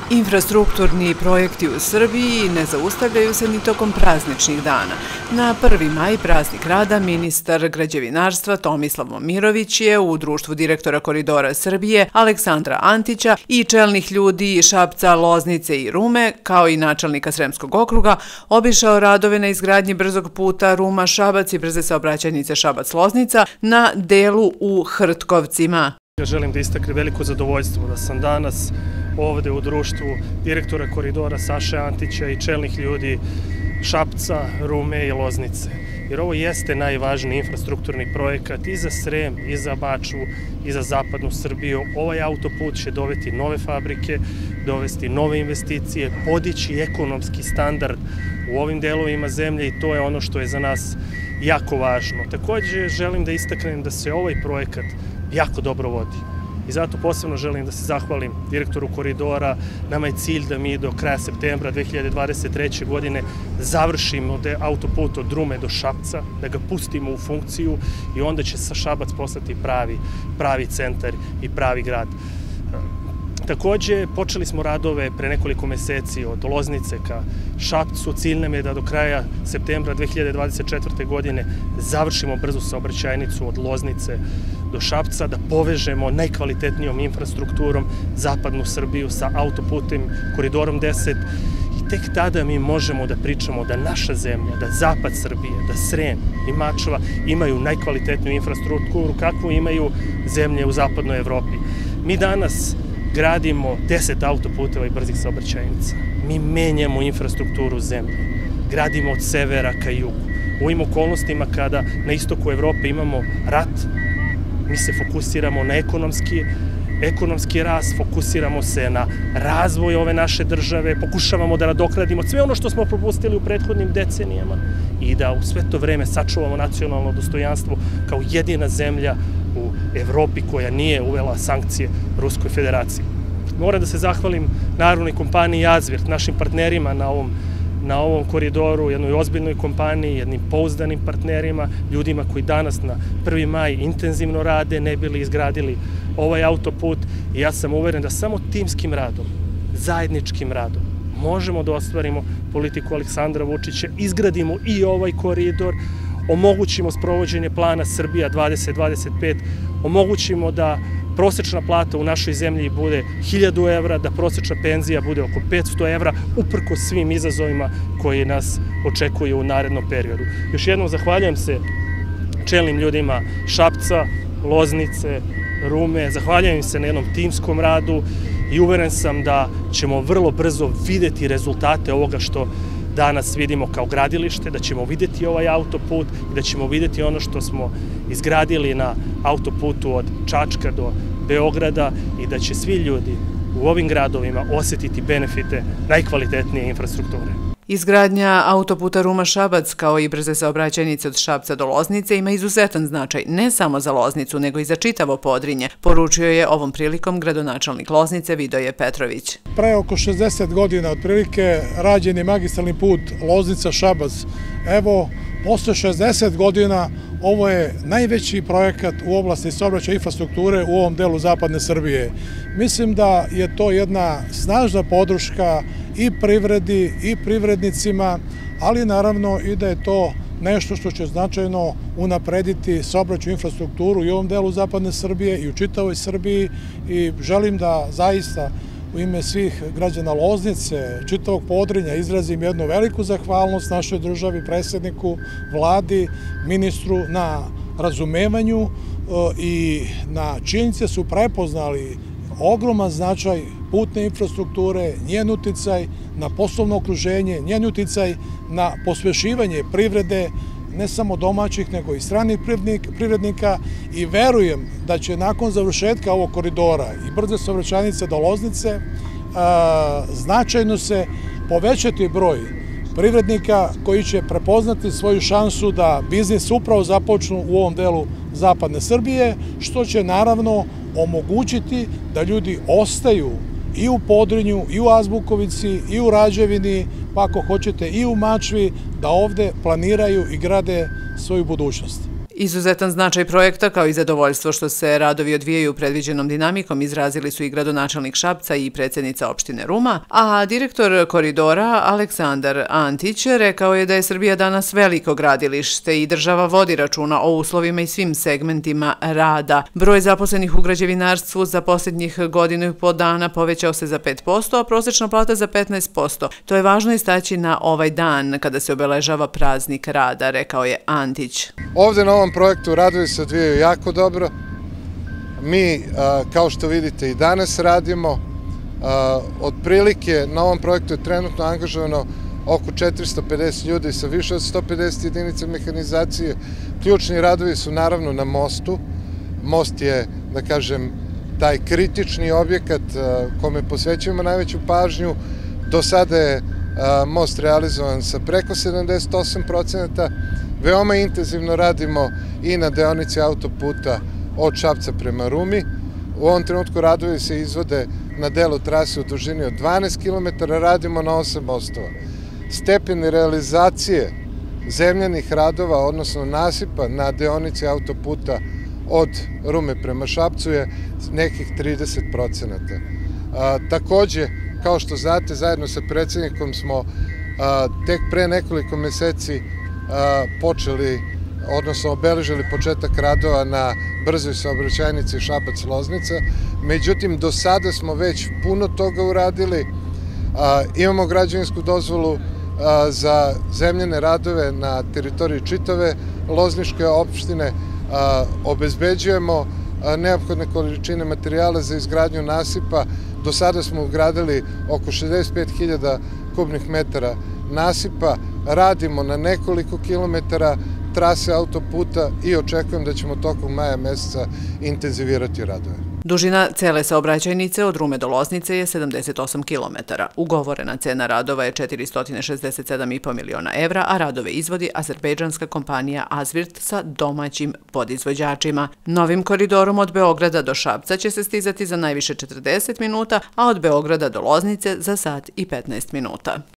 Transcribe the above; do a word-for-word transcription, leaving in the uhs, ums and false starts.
Infrastrukturni projekti u Srbiji ne zaustavljaju se ni tokom prazničnih dana. Na prvi maj, praznik rada, ministar građevinarstva Tomislav Momirović je u društvu direktora Koridora Srbije Aleksandra Antića i čelnih ljudi Šapca, Loznice i Rume, kao i načelnika Sremskog okruga, obišao radove na izgradnji brzog puta Ruma-Šabac i brze saobraćajnice Šabac-Loznica na delu u Hrtkovcima. Želim da istaknem veliko zadovoljstvo da sam danas ovde u društvu direktora Koridora Saše Antića i čelnih ljudi Šapca, Rume i Loznice. Jer ovo jeste najvažniji infrastrukturni projekat i za Srem, i za Bačvu, i za zapadnu Srbiju. Ovaj autoput će dovesti nove fabrike, dovesti nove investicije, podići ekonomski standard u ovim delovima zemlje i to je ono što je za nas jako važno. Također želim da istaknem da se ovaj projekat jako dobro vodi. I zato posebno želim da se zahvalim direktoru Koridora. Nama je cilj da mi do kraja septembra dve hiljade dvadeset treće. godine završimo autoput od Rume do Šapca, da ga pustimo u funkciju i onda će sa Šabac postati pravi, pravi centar i pravi grad. Takođe, počeli smo radove pre nekoliko meseci od Loznice ka Šapcu. Cilj nam je da do kraja septembra dve hiljade dvadeset četvrte. godine završimo brzu saobraćajnicu od Loznice do Šapca, da povežemo najkvalitetnijom infrastrukturom zapadnu Srbiju sa autoputem Koridorom deset i tek tada mi možemo da pričamo da naša zemlja, da zapad Srbije, da Srem i Mačva imaju najkvalitetniju infrastrukturu kakvu imaju zemlje u zapadnoj Evropi. Mi danas gradimo deset autoputeva i brzih saobraćajnica. Mi menjamo infrastrukturu zemlje. Gradimo od severa ka jugu. U ovim okolnostima kada na istoku Evrope imamo rat, mi se fokusiramo na ekonomski, ekonomski rast, fokusiramo se na razvoj ove naše države, pokušavamo da nadoknadimo sve ono što smo propustili u prethodnim decenijama i da u sve to vreme sačuvamo nacionalno dostojanstvo kao jedina zemlja u Evropi koja nije uvela sankcije Ruskoj federaciji. Moram da se zahvalim narodnoj kompaniji Azvirt, našim partnerima na ovom, na ovom koridoru, jednoj ozbiljnoj kompaniji, jednim pouzdanim partnerima, ljudima koji danas na prvi maj intenzivno rade, ne bili izgradili ovaj autoput i ja sam uveren da samo timskim radom, zajedničkim radom, možemo da ostvarimo politiku Aleksandra Vučića, izgradimo i ovaj koridor, omogućimo sprovođenje plana Srbija dvadeset dvadeset pet, omogućimo da prosečna plata u našoj zemlji bude hiljadu evra, da prosečna penzija bude oko petsto evra, uprko svim izazovima koji nas očekuju u narednom periodu. Još jednom zahvaljujem se čelnim ljudima Šapca, Loznice, Rume, zahvaljujem se na jednom timskom radu i uveren sam da ćemo vrlo brzo videti rezultate ovoga što danas vidimo kao gradilište, da ćemo videti ovaj autoput i da ćemo videti ono što smo izgradili na autoputu od Čačka do Beograda i da će svi ljudi u ovim gradovima osetiti benefite najkvalitetnije infrastrukture. Izgradnja autoputa Ruma-Šabac kao i brze saobraćajnice od Šapca do Loznice ima izuzetan značaj ne samo za Loznicu, nego i za čitavo Podrinje, poručio je ovom prilikom gradonačelnik Loznice Vidoje Petrović. Pre oko šezdeset godina otprilike rađen je magistralni put Loznica-Šabac. Evo, posle šezdeset godina ovo je najveći projekat u oblasti saobraćaja infrastrukture u ovom delu zapadne Srbije. Mislim da je to jedna snažna podrška i privredi i privrednicima, ali naravno i da je to nešto što će značajno unaprediti saobraćajnu infrastrukturu i u ovom delu zapadne Srbije i u čitavoj Srbiji i želim da zaista u ime svih građana Loznice, čitavog Podrinja izrazim jednu veliku zahvalnost našoj državi, predsjedniku, vladi, ministru na razumevanju i na činjenice su prepoznali ogroman značaj putne infrastrukture, njen uticaj na poslovno okruženje, njen uticaj na pospešivanje privrede, ne samo domaćih, nego i stranih privrednika i verujem da će nakon završetka ovog koridora i brze saobraćajnice do Loznice značajno se povećati broj privrednika koji će prepoznati svoju šansu da biznis upravo započnu u ovom delu zapadne Srbije, što će naravno omogućiti da ljudi ostaju i u Podrinju, i u Azbukovici, i u Rađevini, pa ako hoćete i u Mačvi, da ovde planiraju i grade svoju budućnost. Izuzetan značaj projekta kao i zadovoljstvo što se radovi odvijaju predviđenom dinamikom izrazili su i gradonačelnik Šapca i predsjednica opštine Ruma, a direktor koridora Aleksandar Antić rekao je da je Srbija danas veliko gradilište i država vodi računa o uslovima i svim segmentima rada. Broj zaposlenih u građevinarstvu za posljednjih godinu i po dana povećao se za pet posto, a prosječna plata za petnaest posto. To je važno istaći na ovaj dan kada se obeležava praznik rada, rekao je Antić. Ovde na ovom projektu radovi se odvijaju jako dobro. Mi, kao što vidite, i danas radimo. Otprilike na ovom projektu je trenutno angažovano oko četiristo pedeset ljudi sa više od sto pedeset jedinica mehanizacije. Ključni radovi su naravno na mostu. Most je, da kažem, taj kritični objekat kome posvećujemo najveću pažnju. Do sada je most realizovan sa preko sedamdeset osam procenata. Veoma intenzivno radimo i na deonici autoputa od Šapca prema Rumi. U ovom trenutku radovi se izvode na delu trase u dužini od dvanaest kilometara, radimo na osam mostova. Stepen realizacije zemljanih radova, odnosno nasipa na deonici autoputa od Rume prema Šapcu je nekih trideset procenata. Takođe, kao što znate, zajedno sa predsjednikom smo tek pre nekoliko meseci počeli, odnosno obeležili početak radova na brzoj saobraćajnici Šabac-Loznica. Međutim, do sada smo već puno toga uradili. Imamo građevinsku dozvolu za zemljane radove na teritoriji čitave Lozničke opštine. Obezbeđujemo neophodne količine materijala za izgradnju nasipa. Do sada smo ugradili oko šezdeset pet hiljada kubnih metara nasipa. Radimo na nekoliko kilometara trase autoputa i očekujem da ćemo tokom maja meseca intenzivirati radove. Dužina cele saobraćajnice od Rume do Loznice je sedamdeset osam kilometara. Ugovorena cena radova je četiristo šezdeset sedam i po miliona evra, a radove izvodi azerbejdžanska kompanija Azvirt sa domaćim podizvođačima. Novim koridorom od Beograda do Šapca će se stizati za najviše četrdeset minuta, a od Beograda do Loznice za sat i petnaest minuta.